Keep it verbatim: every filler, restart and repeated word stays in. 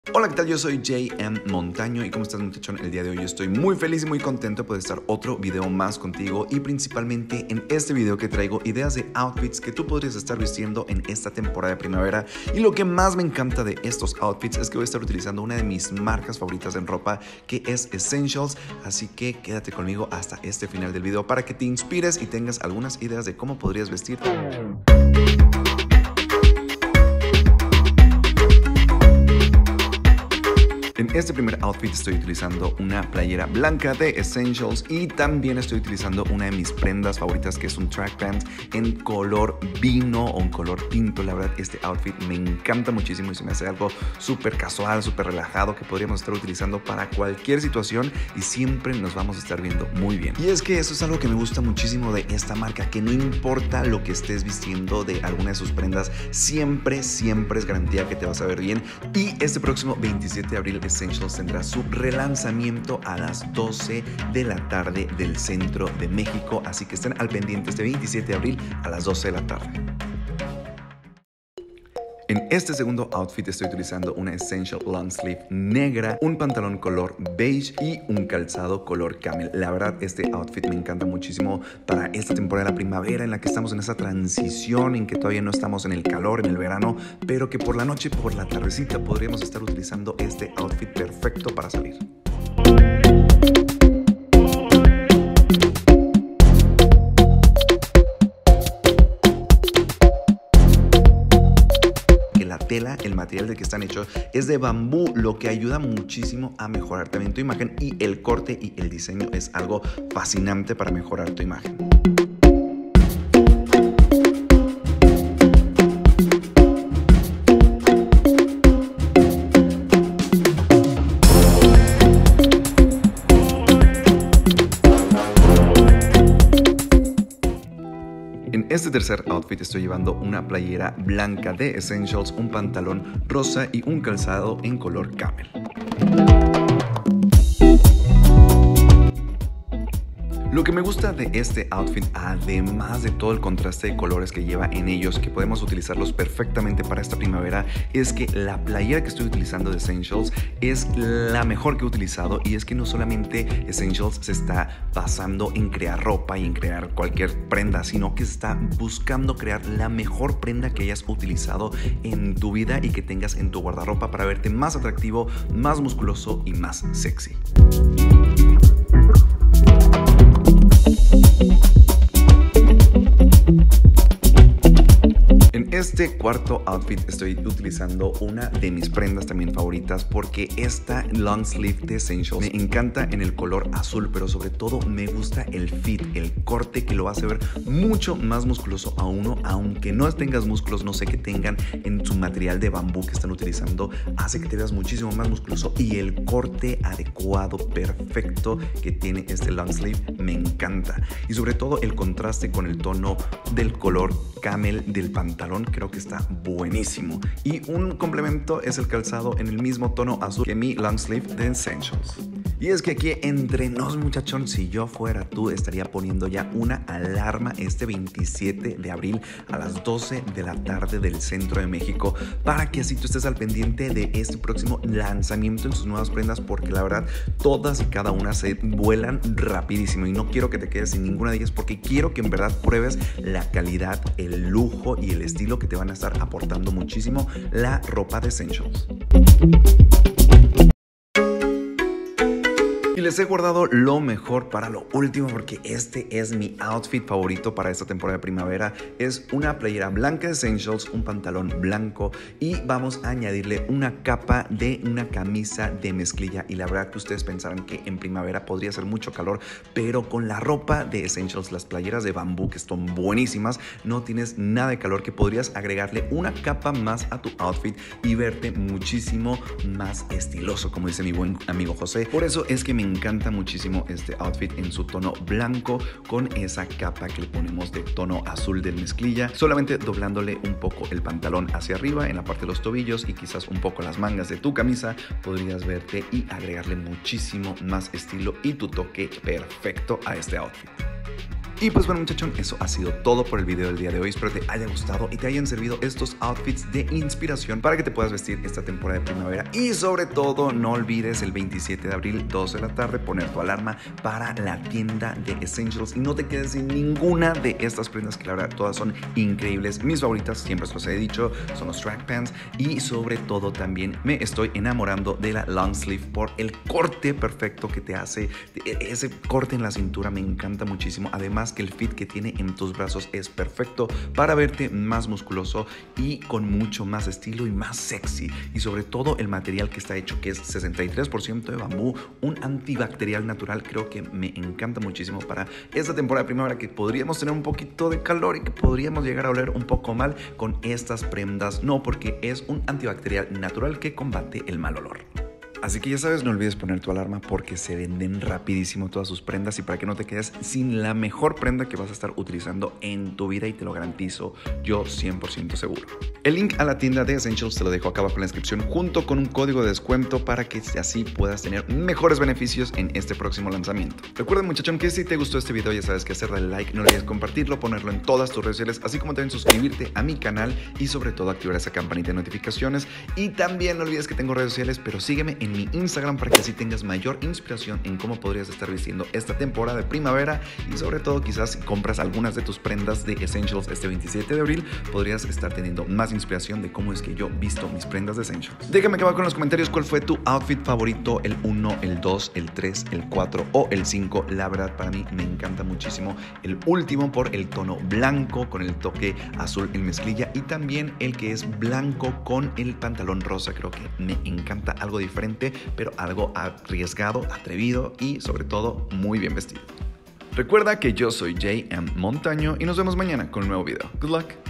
Hola, ¿qué tal? Yo soy J M Montaño y ¿cómo estás, muchachón? El día de hoy estoy muy feliz y muy contento de poder estar otro video más contigo y principalmente en este video que traigo ideas de outfits que tú podrías estar vistiendo en esta temporada de primavera. Y lo que más me encanta de estos outfits es que voy a estar utilizando una de mis marcas favoritas en ropa, que es Essentials, así que quédate conmigo hasta este final del video para que te inspires y tengas algunas ideas de cómo podrías vestir. En este primer outfit estoy utilizando una playera blanca de Essentials y también estoy utilizando una de mis prendas favoritas, que es un track pant en color vino o en color tinto. La verdad, este outfit me encanta muchísimo y se me hace algo súper casual, súper relajado, que podríamos estar utilizando para cualquier situación y siempre nos vamos a estar viendo muy bien. Y es que eso es algo que me gusta muchísimo de esta marca, que no importa lo que estés vistiendo de alguna de sus prendas, siempre, siempre es garantía que te vas a ver bien. Y este próximo veintisiete de abril Essentials tendrá su relanzamiento a las doce de la tarde del centro de México, así que estén al pendiente este veintisiete de abril a las doce de la tarde. En este segundo outfit estoy utilizando una Essential Long Sleeve negra, un pantalón color beige y un calzado color camel. La verdad, este outfit me encanta muchísimo para esta temporada de la primavera, en la que estamos en esa transición, en que todavía no estamos en el calor, en el verano, pero que por la noche, por la tardecita podríamos estar utilizando este outfit perfecto para salir. La tela, el material del que están hechos es de bambú, lo que ayuda muchísimo a mejorar también tu imagen, y el corte y el diseño es algo fascinante para mejorar tu imagen. En este tercer outfit estoy llevando una playera blanca de Essentials, un pantalón rosa y un calzado en color camel. Lo que me gusta de este outfit, además de todo el contraste de colores que lleva en ellos, que podemos utilizarlos perfectamente para esta primavera, es que la playera que estoy utilizando de Essentials es la mejor que he utilizado. Y es que no solamente Essentials se está basando en crear ropa y en crear cualquier prenda, sino que está buscando crear la mejor prenda que hayas utilizado en tu vida y que tengas en tu guardarropa para verte más atractivo, más musculoso y más sexy. En este cuarto outfit estoy utilizando una de mis prendas también favoritas, porque esta long sleeve de Essentials me encanta en el color azul, pero sobre todo me gusta el fit, el corte, que lo hace ver mucho más musculoso a uno. Aunque no tengas músculos, no sé qué tengan en su material de bambú que están utilizando, hace que te veas muchísimo más musculoso, y el corte adecuado, perfecto que tiene este long sleeve me encanta. Y sobre todo el contraste con el tono del color camel del pantalón, creo que está buenísimo. Y un complemento es el calzado en el mismo tono azul que mi long sleeve de Essentials. Y es que aquí entre nos, muchachón, si yo fuera tú, estaría poniendo ya una alarma este veintisiete de abril a las doce de la tarde del centro de México, para que así tú estés al pendiente de este próximo lanzamiento en sus nuevas prendas, porque la verdad todas y cada una se vuelan rapidísimo y no quiero que te quedes sin ninguna de ellas, porque quiero que en verdad pruebes la calidad, el lujo y el estilo que te van a estar aportando muchísimo la ropa de Essentials. Y les he guardado lo mejor para lo último, porque este es mi outfit favorito para esta temporada de primavera. Es una playera blanca de Essentials, un pantalón blanco, y vamos a añadirle una capa de una camisa de mezclilla. Y la verdad que ustedes pensarán que en primavera podría ser mucho calor, pero con la ropa de Essentials, las playeras de bambú, que son buenísimas, no tienes nada de calor, que podrías agregarle una capa más a tu outfit y verte muchísimo más estiloso, como dice mi buen amigo José. Por eso es que me Me encanta muchísimo este outfit en su tono blanco, con esa capa que le ponemos de tono azul del mezclilla, solamente doblándole un poco el pantalón hacia arriba en la parte de los tobillos y quizás un poco las mangas de tu camisa. Podrías verte y agregarle muchísimo más estilo y tu toque perfecto a este outfit. Y pues bueno, muchachón, eso ha sido todo por el video del día de hoy. Espero te haya gustado y te hayan servido estos outfits de inspiración para que te puedas vestir esta temporada de primavera. Y sobre todo, no olvides el veintisiete de abril, doce de la tarde, poner tu alarma para la tienda de Essentials y no te quedes sin ninguna de estas prendas que la verdad todas son increíbles. Mis favoritas, siempre os los he dicho, son los track pants y sobre todo también me estoy enamorando de la long sleeve por el corte perfecto que te hace. Ese corte en la cintura me encanta muchísimo. Además que el fit que tiene en tus brazos es perfecto para verte más musculoso y con mucho más estilo y más sexy. Y sobre todo el material que está hecho, que es sesenta y tres por ciento de bambú, un antibacterial natural. Creo que me encanta muchísimo para esta temporada de primavera que podríamos tener un poquito de calor y que podríamos llegar a oler un poco mal con estas prendas. No, porque es un antibacterial natural que combate el mal olor. Así que ya sabes, no olvides poner tu alarma porque se venden rapidísimo todas sus prendas y para que no te quedes sin la mejor prenda que vas a estar utilizando en tu vida y te lo garantizo yo cien por ciento seguro. El link a la tienda de Essentials te lo dejo acá abajo en la descripción junto con un código de descuento para que así puedas tener mejores beneficios en este próximo lanzamiento. Recuerda, muchachón, que si te gustó este video ya sabes que hacer, dale like, no olvides compartirlo, ponerlo en todas tus redes sociales, así como también suscribirte a mi canal y sobre todo activar esa campanita de notificaciones. Y también no olvides que tengo redes sociales, pero sígueme en mi Instagram para que así tengas mayor inspiración en cómo podrías estar vistiendo esta temporada de primavera y sobre todo quizás si compras algunas de tus prendas de Essentials este veintisiete de abril podrías estar teniendo más inspiración de cómo es que yo visto mis prendas de Essentials. Déjame que abajo en los comentarios cuál fue tu outfit favorito, el uno, el dos, el tres, el cuatro o el cinco. La verdad para mí me encanta muchísimo el último por el tono blanco con el toque azul en mezclilla y también el que es blanco con el pantalón rosa. Creo que me encanta, algo diferente pero algo arriesgado, atrevido y sobre todo muy bien vestido. Recuerda que yo soy J M Montaño y nos vemos mañana con un nuevo video. Good luck.